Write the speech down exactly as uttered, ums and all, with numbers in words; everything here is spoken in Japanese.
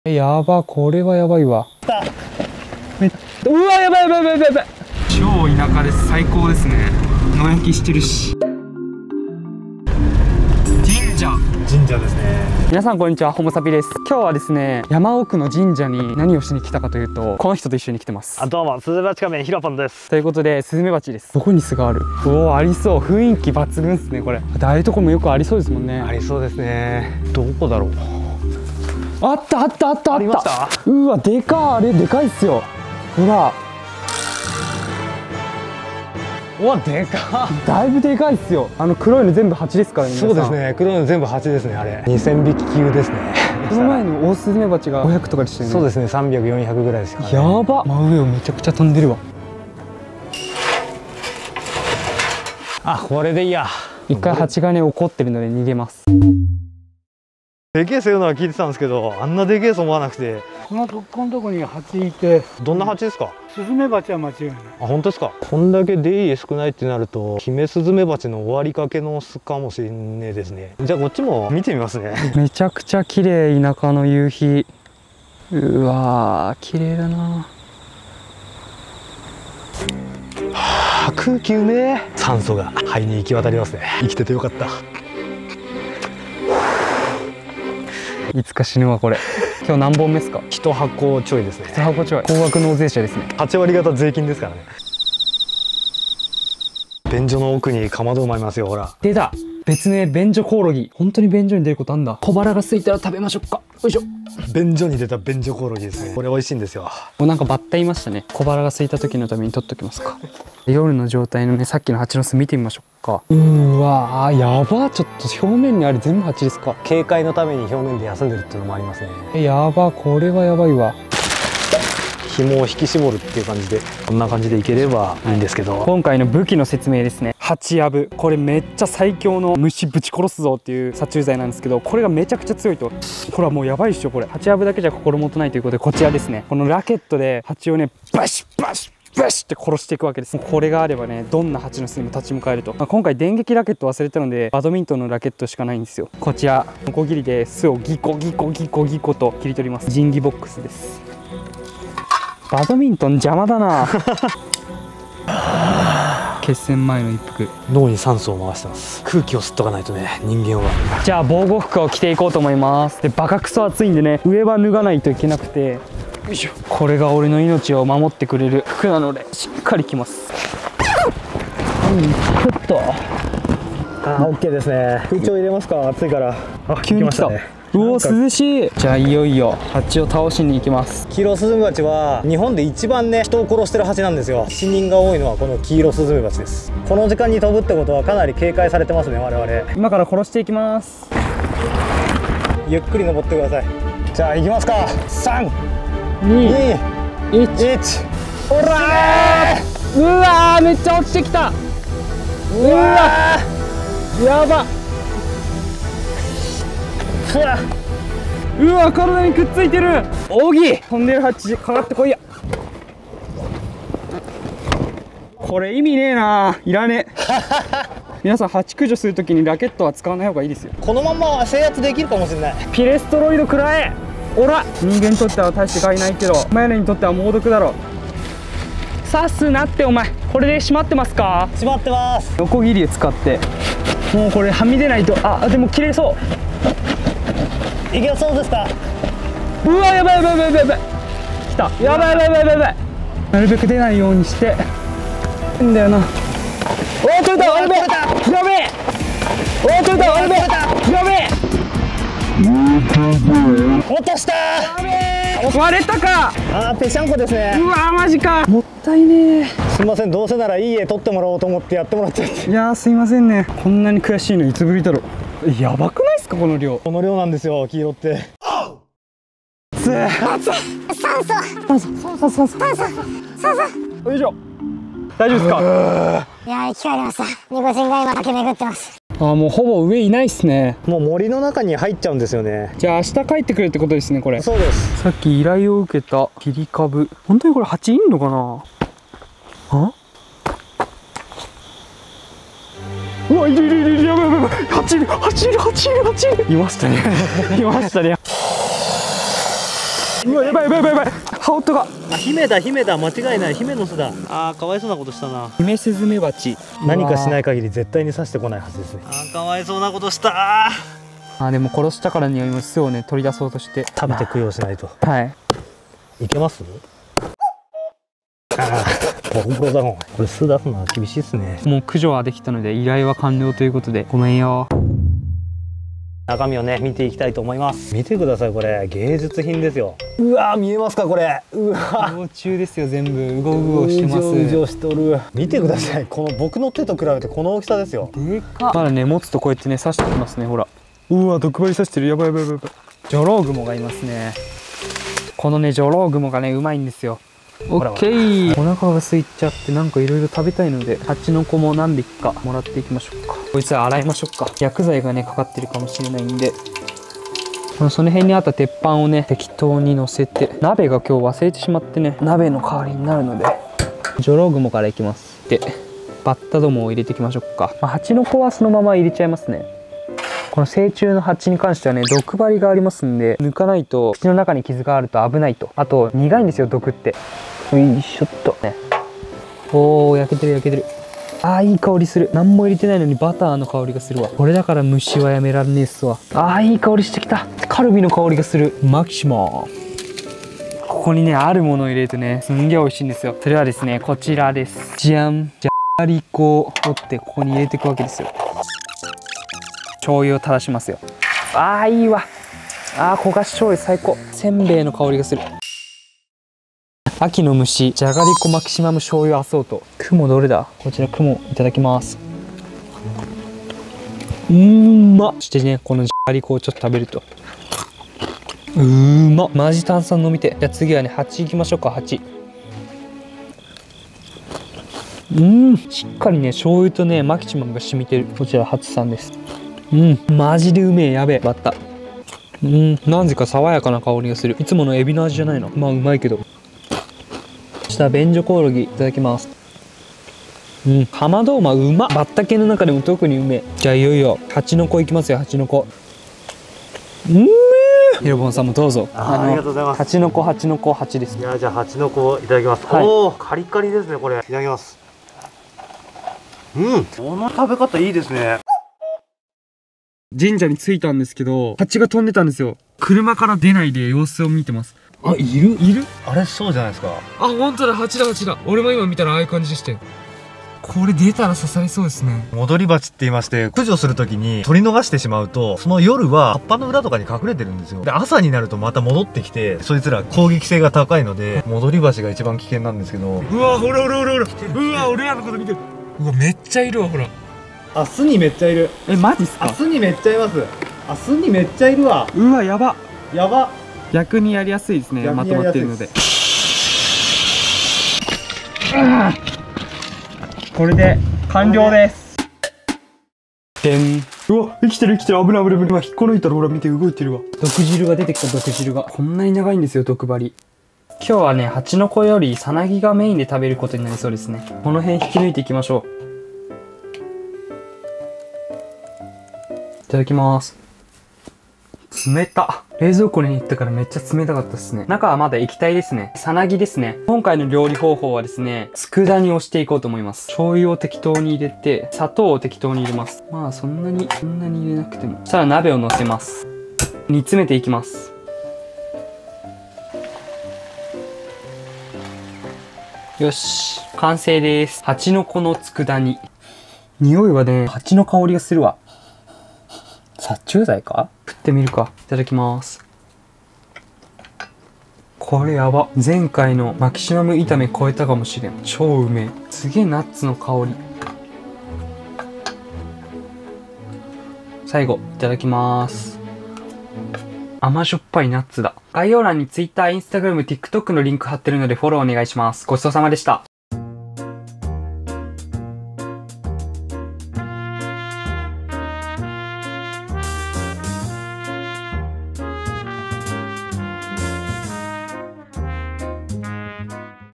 やば、これはやばいわ。うわ、やばいやばいやばいやばい。超田舎です。最高ですね。野焼きしてるし。神社。 神社ですね。 皆さんこんにちは、ホモサピです。今日はですね、山奥の神社に何をしに来たかというと、この人と一緒に来てます。 あ、どうも、スズメバチ仮面ひろぽんです。 ということで、スズメバチです。どこに巣がある？おお、ありそう。雰囲気抜群ですね、これ。ああいうとこもよくありそうですもんね。 ありそうですね。どこだろう。 あったあったあったあった。ありました。うわ、でか。あれでかいっすよ。ほら。 うわ、でか。 だいぶでかいっすよ。あの黒いの全部ハチですからね。 そうですね。黒いの全部ハチですね。あれ。にせんびき級ですね。 その前のオオスズメバチがごひゃくとかでしたよね。 そうですね。さんびゃく、よんひゃくぐらいですかね。 やば。真上をめちゃくちゃ飛んでるわ。 あ、これでいいや。 一回ハチがね怒ってるので逃げます。 でけえそういうのは聞いてたんですけど、あんなでけえと思わなくて。 この突起のとこにハチいて、 どんなハチですか？ スズメバチは間違いない。 あ、本当ですか？こんだけ出入り少ないってなると、ヒメスズメバチの終わりかけの巣かもしれねえですね。じゃあこっちも見てみますね。 めちゃくちゃ綺麗、田舎の夕日。うわー、綺麗だな。 はあ、空気うめえ。酸素が肺に行き渡りますね。生きててよかった。 いつか死ぬわこれ。今日何本目ですか？ 一箱ちょいですね。 一箱ちょい。高額納税者ですね。 はちわり方税金ですからね。便所の奥にかまど埋まりますよ。ほら。 出た。別名便所コオロギ。本当に便所に出ることあんだ。小腹が空いたら食べましょうか。よいしょ。 便所に出た便所コオロギですね。これ美味しいんですよ。 もうなんかバッタいましたね。小腹が空いた時のために取っときますか。夜の状態のね、さっきの蜂の巣見てみましょうか。うーわー、やば。ちょっと表面にあれ全部蜂ですか？ 警戒のために表面で休んでるっていうのもありますね。 え、やば。これはやばいわ。 紐を引き絞るっていう感じで、こんな感じでいければいいんですけど、 今回の武器の説明ですね。蜂やぶ。これめっちゃ最強の虫ぶち殺すぞっていう殺虫剤なんですけど、これがめちゃくちゃ強いと。これはもうやばいっしょこれ。蜂やぶだけじゃ心もとないということで、こちらですね。このラケットで蜂をねバシッバシッバシッって殺していくわけです。これがあればね、どんな蜂の巣にも立ち向かえると。まあ、今回電撃ラケット忘れたので、バドミントンのラケットしかないんですよ。こちらノコギリで巣をギコギコギコギコと切り取ります。仁義ボックスです。バドミントン邪魔だな。決戦前の一服。 脳に酸素を回してます。空気を吸っとかないとね、人間は。 じゃあ防護服を着ていこうと思います。で、バカクソ暑いんでね、上は脱がないといけなくて、よいしょ。これが俺の命を守ってくれる服なので、しっかり着ます。うん、ちょっと。 あ、オッケーですね。空調入れますか？暑いから。あ、 急に来た。うお、涼しい。じゃあいよいよ蜂を倒しに行きます。 キイロスズメバチは日本で一番ね、人を殺してる蜂なんですよ。死人が多いのはこのキイロスズメバチです。この時間に飛ぶってことはかなり警戒されてますね、我々。 今から殺していきます。 ゆっくり登ってください。じゃあ行きますか。さん、 に、 いち。 ほらー。 うわー、めっちゃ落ちてきた。うわー、やば。うわ、体にくっついてる。オギ飛んでる蜂かかってこいや。これ意味ねえな。いらねえ。皆さん蜂駆除するときにラケットは使わない方がいいですよ。 このまま制圧できるかもしれない。 ピレストロイドくらえ。おら、人間にとっては大して害ないけど、お前らにとっては猛毒だろ。刺すなってお前。これで閉まってますか？ 閉まってます。 ノコギリを使ってもうこれはみ出ないと。あ、でも切れそう。 いけそうですか？ うわ、やばいやばいやばいやばい。来た。やばいやばいやばいやばい。なるべく出ないようにしていいんだよな。おお、取れた。あれべやべえ。おお、取れた。あれべやべえ。 落としたー。 割れたか。 あー、ぺしゃんこですね。 うわ、マジか。もったいねすみません、どうせならいい絵撮ってもらおうと思ってやってもらっちゃって。 え。いやー、すいませんね。こんなに悔しいのいつぶりだろう。やばくないですかこの量。 この量なんですよ、黄色って。 つえ。酸素。酸素。酸素。酸素。酸素。よいしょ。大丈夫ですか？ いやー、生き返りました。ニコチンが今駆け巡ってます。 あー、もうほぼ上いないっすね。 もう森の中に入っちゃうんですよね。 じゃあ明日帰ってくるってことですねこれ。 そうです。 さっき依頼を受けた切り株。本当にこれ蜂いんのかな。あ、うわ、いるいるいるいる。やばいやばいやばい。蜂いる蜂いる蜂いる蜂いる。いましたね。いましたね。 うわやばいやばいやばいやばい、羽音が。 あ、姫だ姫だ、間違いない、姫の巣だ。あー、かわいそうなことしたな。 ヒメスズメバチ。 何かしない限り絶対に刺してこないはずですね。あー、かわいそうなことした。 あでも殺したからには今巣をね取り出そうとして食べて供養しないと。 はい。 いけます？ああ、ボコボコだもん。これ巣出すのは厳しいっすね。 もう駆除はできたので依頼は完了ということでごめんよ。 中身をね見ていきたいと思います。見てください、これ芸術品ですよ。うわー、見えますかこれ。うわ幼虫ですよ、全部うごうごしてます。 うじょうしとる。見てください、この僕の手と比べてこの大きさですよ。 でかっ。まだね持つとこうやってね刺してきますね、ほら。うわ毒針刺してる、やばいやばいやばい。ジョロウグモがいますね。このねジョロウグモがねうまいんですよ。オッケー。お腹が空いちゃってなんかいろいろ食べたいのでハチノコも何匹かもらっていきましょうか。こいつは洗いましょうか。薬剤がねかかってるかもしれないんで、このその辺にあった鉄板をね適当に乗せて、鍋が今日忘れてしまってね鍋の代わりになるのでジョロウグモからいきます。でバッタどもを入れていきましょうか。まあ、ハチノコはそのまま入れちゃいますね。この成虫のハチに関してはね毒針がありますんで抜かないと口の中に傷があると危ないと。あと苦いんですよ毒って。よいしょっとね。おー焼けてる焼けてる。あーいい香りする。何も入れてないのにバターの香りがするわ。これだから虫はやめられねえっすわ。あーいい香りしてきた。カルビの香りがする。マキシマここにねあるものを入れるとねすんげえ美味しいんですよ。それはですねこちらです。じゃん。じゃがりこを取ってここに入れていくわけですよ。醤油を垂らしますよ。あーいいわ。あー焦がし醤油最高。せんべいの香りがする。秋の虫じゃがりこマキシマム醤油アソート。雲どれだ。こちら雲いただきます。うーまっ。そしてねこのじゃがりこをちょっと食べるとうーまっ。マジ炭酸飲みて。じゃあ次はねハチいきましょうか。ハチうーんしっかりね醤油とねマキシマムが染みてる。こちらハチさんです。うんマジでうめえ。やべえバッタ。うんなぜか爽やかな香りがする。いつものエビの味じゃないの。まあうまいけど。そしたら便所コオロギいただきます。うんハマドーマうまっ。バッタ系の中でも特にうめえ。じゃあいよいよハチノコいきますよ。ハチノコうめえ。ヒロボンさんもどうぞ。 あーありがとうございます。 ハチノコハチノコハチです。 いやじゃあハチノコいただきます。 はい、 おおカリカリですねこれ。いただきます。うんこの食べ方いいですね。 神社に着いたんですけどハチが飛んでたんですよ。車から出ないで様子を見てます。 あ、いるいる。 あれそうじゃないですか。 あ、本当だ、ハチだハチだ。俺も今見たらああいう感じでしたよ。これ出たら刺されそうですね。 戻り蜂って言いまして、駆除するときに取り逃してしまうと、その夜は葉っぱの裏とかに隠れてるんですよ。で、朝になるとまた戻ってきて、そいつら攻撃性が高いので、戻り蜂が一番危険なんですけど。 うわ、ほらほらほらほら。うわ、俺らのこと見てる。うわ、めっちゃいるわ、ほら。 あ、巣にめっちゃいる。 え、マジっすか。 あ、巣にめっちゃいます。あ、巣にめっちゃいるわ。 うわ、やば。 やば。 逆にやりやすいですね。まとまってるので。これで完了です。でん。うわ、生きてる生きてる。危ない危ない危ない。引っこ抜いたらほら見て動いてるわ。毒汁が出てきた。毒汁がこんなに長いんですよ、毒針。今日はね、ハチノコよりサナギがメインで食べることになりそうですね。この辺引き抜いていきましょう。いただきます。冷た。冷蔵庫に行ったからめっちゃ冷たかったですね。中はまだ液体ですね。さなぎですね。今回の料理方法はですね、佃煮をしていこうと思います。醤油を適当に入れて、砂糖を適当に入れます。まあそんなに、そんなに入れなくても。そしたら鍋を乗せます。煮詰めていきます。よし。完成です。ハチノコの佃煮。匂いはね、ハチの香りがするわ。殺虫剤か？食ってみるか。いただきます。これやば。前回のマキシマム炒め超えたかもしれん。超うめえ。すげえナッツの香り。最後、いただきます。甘しょっぱいナッツだ。概要欄に Twitter、Instagram、TikTok のリンク貼ってるのでフォローお願いします。ごちそうさまでした。